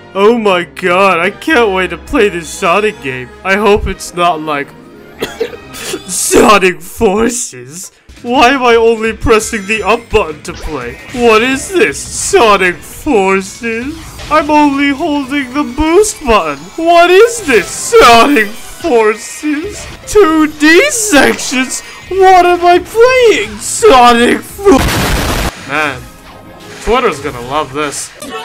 Oh my god, I can't wait to play this Sonic game. I hope it's not like Sonic Forces. Why am I only pressing the up button to play? What is this? Sonic Forces? I'm only holding the boost button. What is this? Sonic Forces? 2D sections? What am I playing? Sonic Man, Twitter's gonna love this.